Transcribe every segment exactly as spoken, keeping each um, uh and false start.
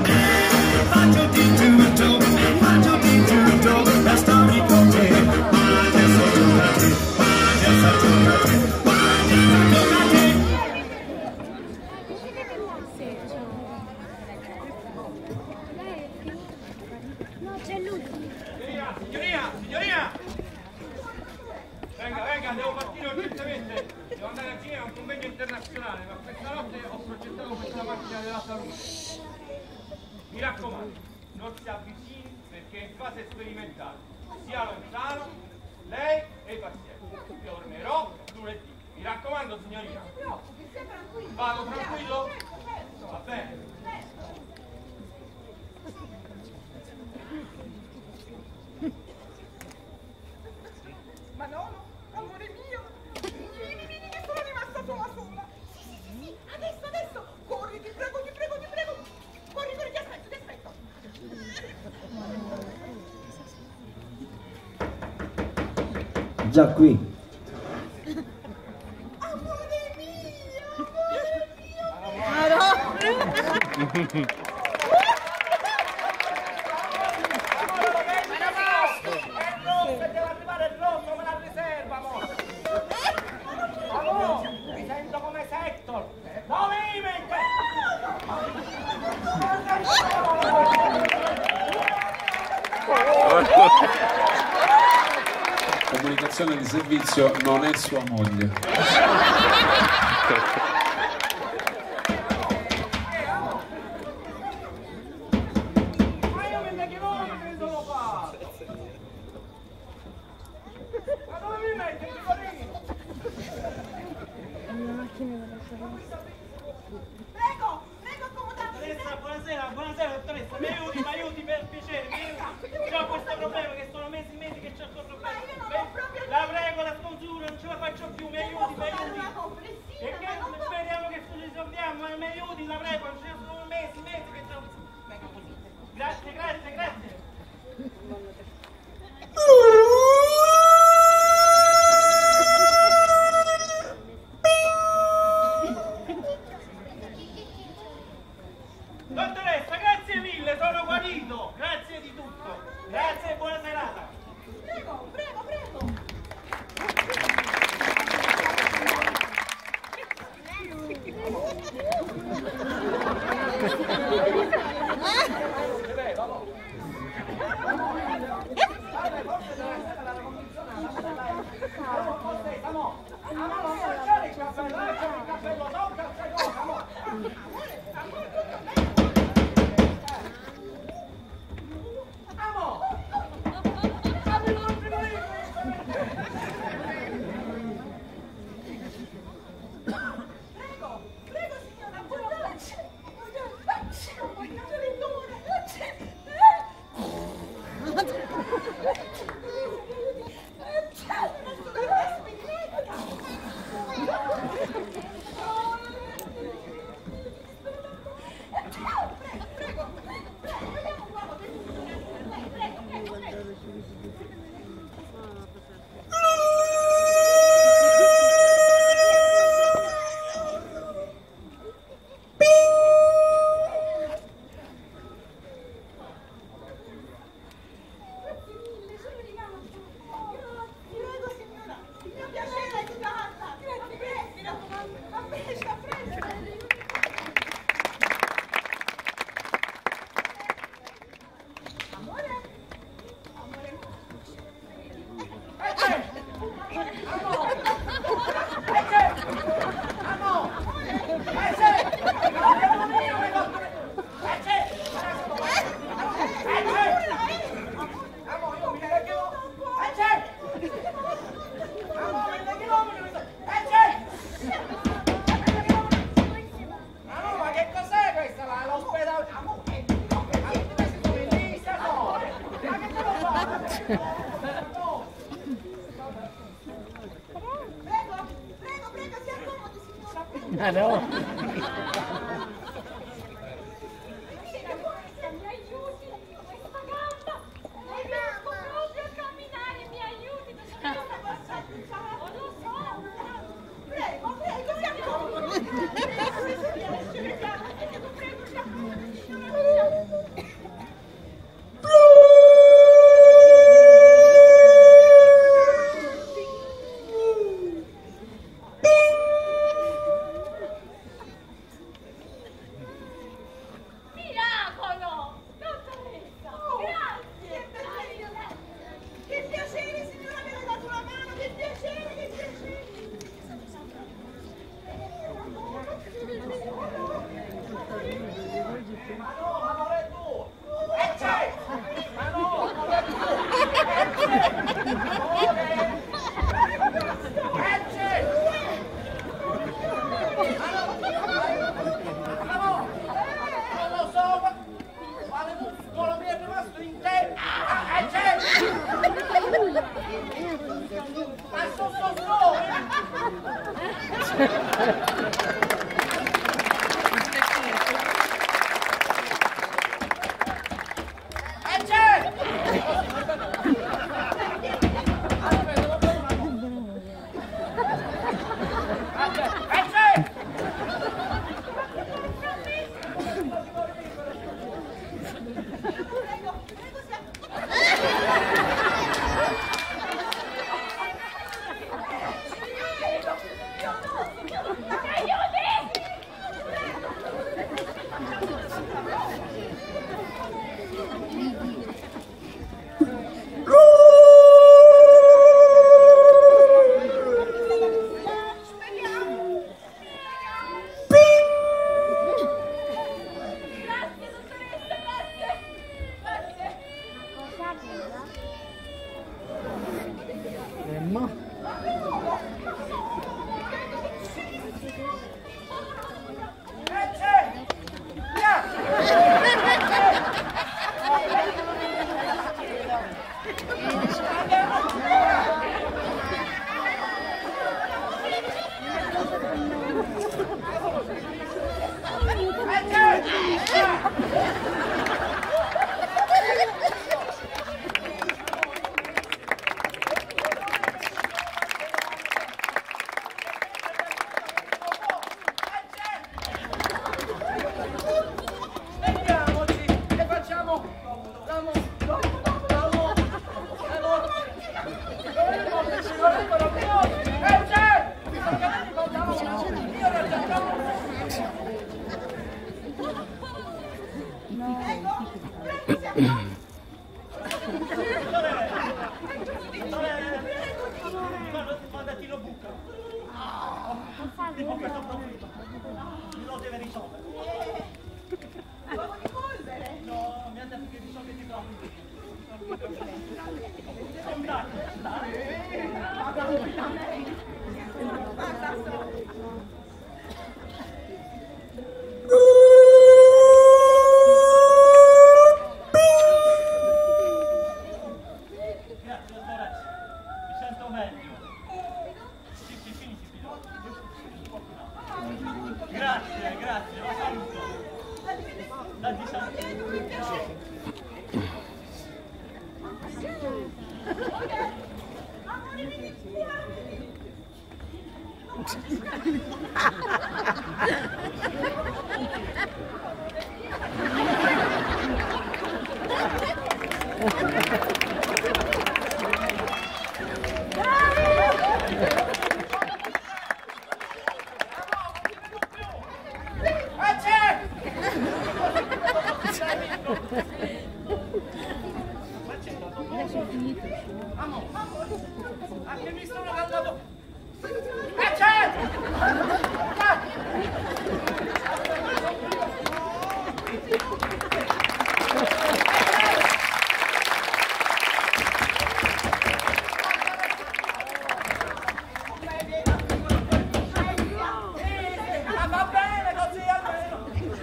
Faccio di tutto, faccio di tutto per starmi con te. Ma adesso tocca a te, ma adesso tocca a te, ma adesso tocca a te. No, c'è lui. Signorina, signorina! Venga, venga, devo partire urgentemente. Devo andare a Ginevra a un convegno internazionale, ma questa notte ho progettato questa macchina della salute. Mi raccomando, non si avvicini perché è in fase sperimentale. Sia lontano, lei e i pazienti. Tornerò lunedì. Mi raccomando, signorina. Vado tranquillo? Va bene. Ma no, no, amore mio, vieni, vieni che sono rimasta sola sola. Sì, sì, sì, sì, adesso, adesso, corri, ti prego, ti prego, ti prego. Corri, corri, ti aspetto, ti aspetto. Già qui. Amore mio, amore mio. Ah, no. Comunicazione di servizio, non è sua moglie. Ma io venti chilometri sono fatto! Ma dove mi metti il pecorino? Prego, prego, accomodatevi. Dottoressa, buonasera, buonasera dottoressa, mi aiuti, mi aiuti per piacere, mi aiuti. Ho questo problema che sono mesi e mesi che c'ho questo problema. Ma io non ho proprio La prego, la scongiuro, non ce la faccio più, mi aiuti, mi fare aiuti. una compressiva, E che ma non posso. speriamo che ci risolviamo, ma mi aiuti, la prego, ci sono mesi, mesi che c'ho. Venga così. Grazie, grazie, grazie. Dottoressa, grazie mille, sono guarito. Grazie di tutto. Grazie e buona serata. Prego, prego, prego. Prego, prego signora, buonanotte. Voglio Prego, prego, prego, si accomodi, signora. Ah no? Mi aiuti, questa gamba. Non riesco proprio a camminare, mi aiuti. Cosa posso fare? Non lo so. Prego, prego, si accomodi. Prego, si accomodi. Prego, si accomodi. Grazie, grazie, lo saluto. Dagli saluto. Anche mi sono andato. E c'è! Ma va bene così almeno.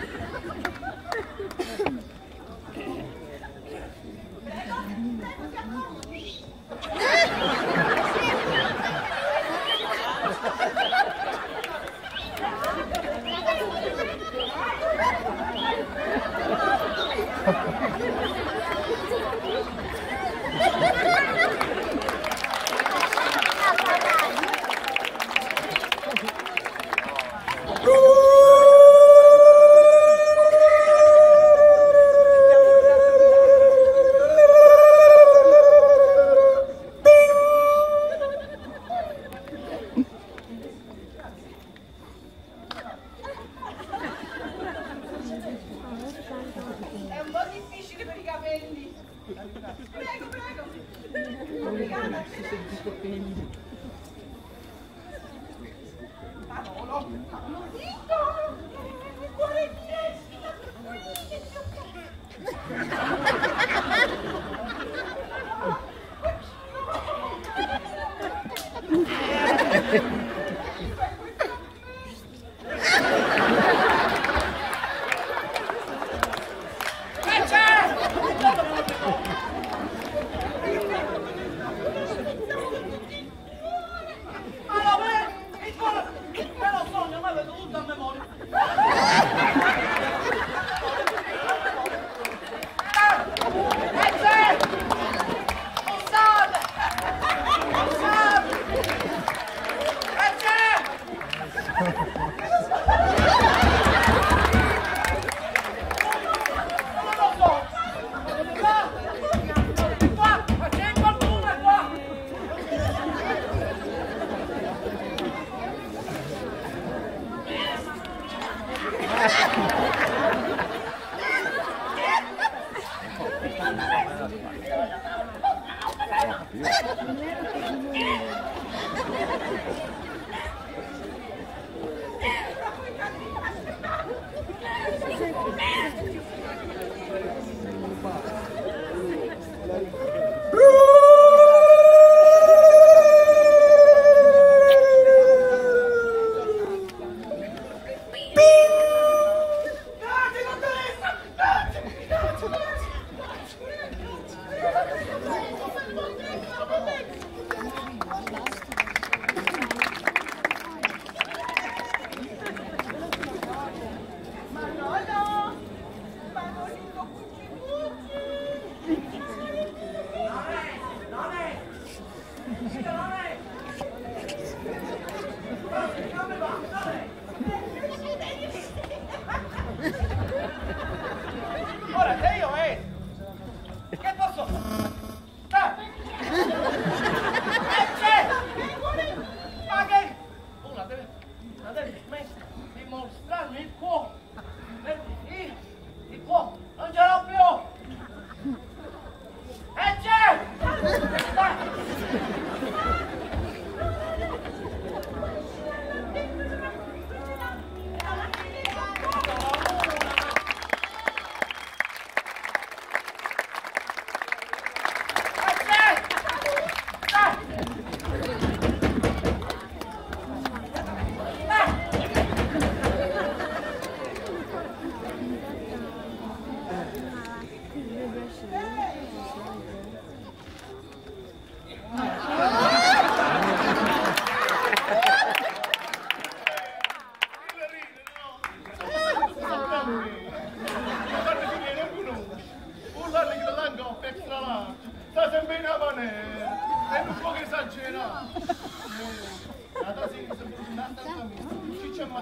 È un po' difficile per i capelli. Prego, prego. Obrigata. Manolo. Zitto. Il cuore mi esca.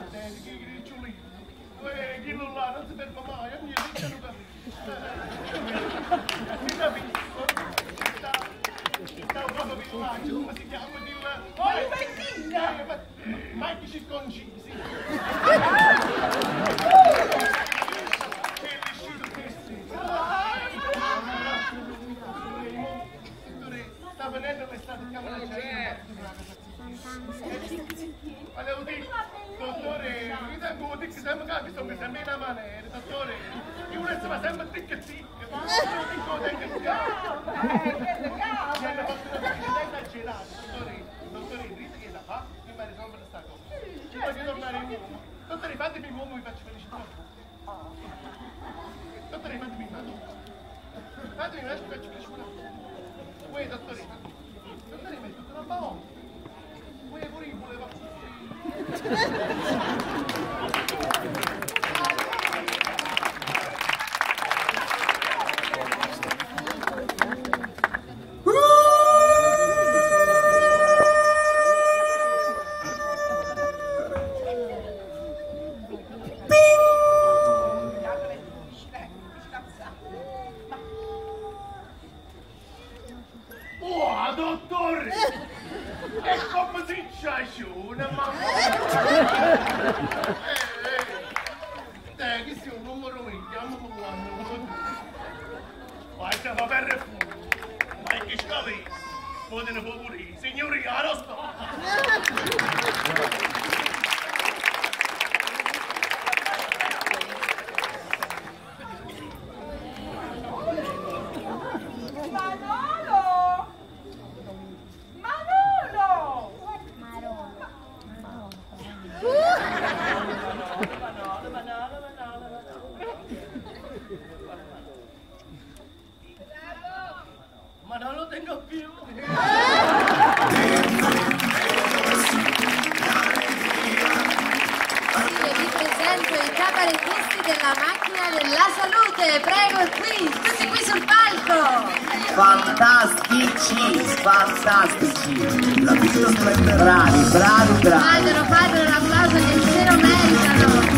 guarda, che ricciolino. Eh, chi non là, non si ferma mai, ogni vita non si capisco. Stavo proprio villaggio, come si chiama? Poi Martina! Ma chi ci concisi? Che riuscito questi? Sta venendo l'estate in camera volevo dire, dottore, mi tengo che sempre capito che sempre una maniera, dottore, io non si fa sempre tic tic, non dico che ti cavo, eh, che ti cavo, mi hanno fatto una cosa esagerata, dottore, dottore, dite che la fa, mi fa risolvere questa cosa, ci voglio tornare in uomo, dottore, fatemi un uomo, mi faccio felicità, dottore, fatemi un uomo, fatemi un uomo, mi faccio felicità, uè, dottore, dottore, mi hai fatto una paura. Uè, pure io volevo oh, dottore! E come si sciasciona, mamma? Eh, questo è un numero mio, chiamalo quando. Vai, se va per refugo. Ma che scavi? Potete favorire, signori, arrosto! Ma non lo tengo più. Vi presento i cabarettisti della macchina della salute. Prego, qui, tutti qui sul palco. Fantastici, fantastici. Bravi, bravi, bravi. Fatelo, fatelo un applauso che se lo meritano.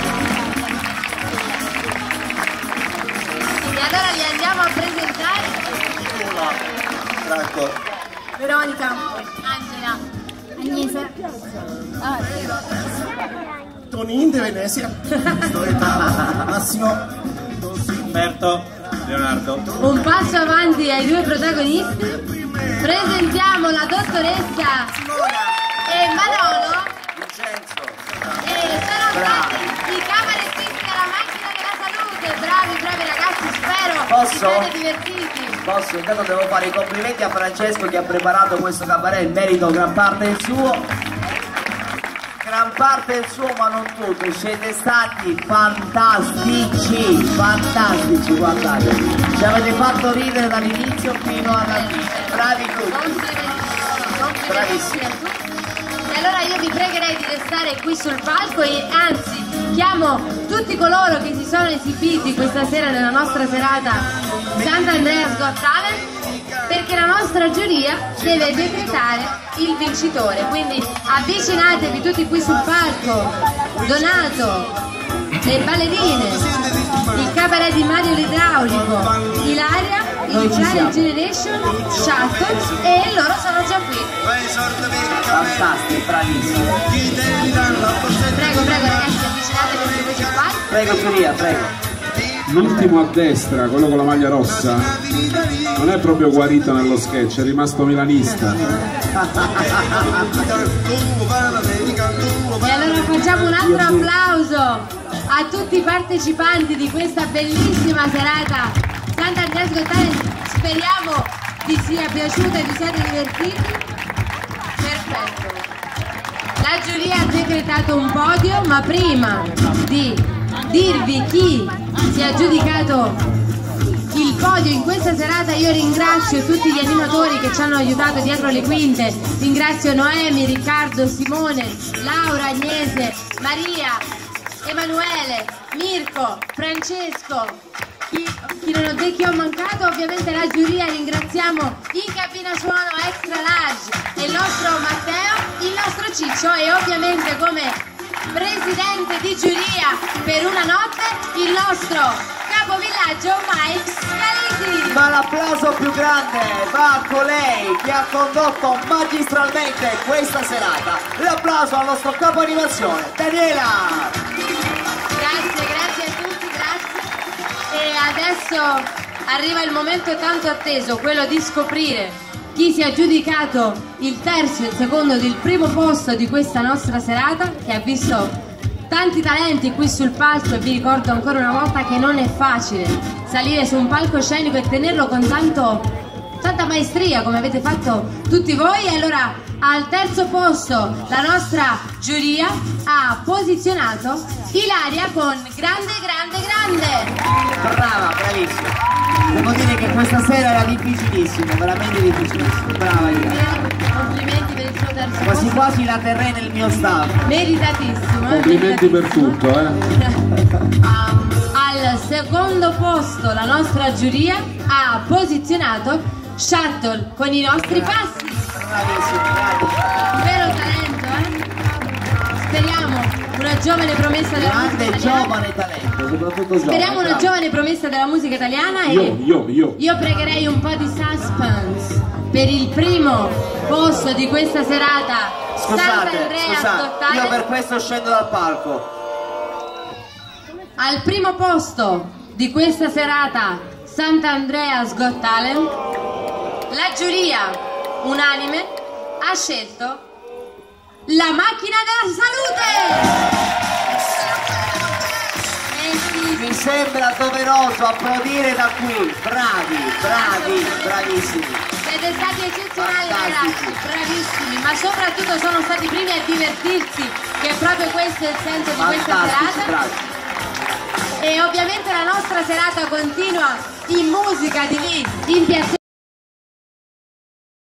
E allora li andiamo a presentare. Franco. Veronica, Angela, Agnese, ah, Tonin di Venezia. Massimo. Umberto, Leonardo. un passo avanti ai due protagonisti. Presentiamo la dottoressa e Manolo. Vincenzo. E sono stati i cabarettisti della macchina della salute. Bravi, bravi ragazzi, spero Posso? vi siete divertiti. Posso, intanto devo fare i complimenti a Francesco che ha preparato questo cabaret, il merito gran parte del suo, gran parte del suo ma non tutto, siete stati fantastici, fantastici, guardate, ci avete fatto ridere dall'inizio fino alla fine, bravi tutti, bravissimi. E allora io vi pregherei di restare qui sul palco e anzi chiamo tutti coloro che si sono esibiti questa sera nella nostra serata Sant'Andrea's Got Talent, perché la nostra giuria deve decretare il vincitore, quindi avvicinatevi tutti qui sul palco. Donato, le ballerine, il cabaret di Mario l'Idraulico, Ilaria, il Challenge Generation, Shackles, e loro sono già qui. Fantastici, bravissimi. Prego, prego ragazzi, avvicinatevi tutti qui sul palco. Prego giuria, prego. L'ultimo a destra, quello con la maglia rossa, non è proprio guarito nello sketch, è rimasto milanista. E allora facciamo un altro applauso a tutti i partecipanti di questa bellissima serata Sant'Andrea's Got Talent. Speriamo vi sia piaciuta e vi siate divertiti. Perfetto. La giuria ha decretato un podio, ma prima di dirvi chi si è aggiudicato il podio in questa serata io ringrazio tutti gli animatori che ci hanno aiutato dietro le quinte. Ringrazio Noemi, Riccardo, Simone, Laura, Agnese, Maria, Emanuele, Mirko, Francesco. Chi, chi non ho detto chi ho mancato, ovviamente la giuria. Ringraziamo in cabina suono Extra Large il nostro Matteo, il nostro Ciccio e ovviamente come presidente di giuria per una notte, il nostro capovillaggio Mike Scalisi. Ma l'applauso più grande va a colei che ha condotto magistralmente questa serata. L'applauso al nostro capo animazione, Daniela. Grazie, grazie a tutti, grazie. E adesso arriva il momento tanto atteso, quello di scoprire chi si è aggiudicato il terzo, il secondo ed il primo posto di questa nostra serata, che ha visto tanti talenti qui sul palco, e vi ricordo ancora una volta che non è facile salire su un palcoscenico e tenerlo con tanto, tanta maestria come avete fatto tutti voi. E allora al terzo posto la nostra giuria ha posizionato Ilaria con Grande Grande Grande. Brava, bravissima. Devo dire che questa sera era difficilissimo, veramente difficilissimo. Brava Ilaria. Complimenti per il suo terzo posto. Quasi quasi la terrei nel mio staff. Meritatissimo. eh? Complimenti per tutto, eh. Um, al secondo posto la nostra giuria ha posizionato Shuttle con i nostri passi. Bravissimo, bravo. Un vero talento, eh? Speriamo una giovane promessa della musica Grande italiana. giovane talento, soprattutto giovane. Speriamo una bravo. giovane promessa della musica italiana. E Io, io, io. io pregherei un po' di suspense per il primo posto di questa serata. Scusate, Sant'Andrea scusate, Scottale. io per questo scendo dal palco. Al primo posto di questa serata Sant'Andrea's Got Talent, la giuria unanime ha scelto la macchina della salute. Eh sì, Mi sembra doveroso applaudire da qui. Bravi, bravi, bravissimi. siete stati eccezionali Fantastici. ragazzi, bravissimi, ma soprattutto sono stati i primi a divertirsi, che è proprio questo il senso di questa Fantastici, serata. bravi. E ovviamente la nostra serata continua in musica di lì, in piacere.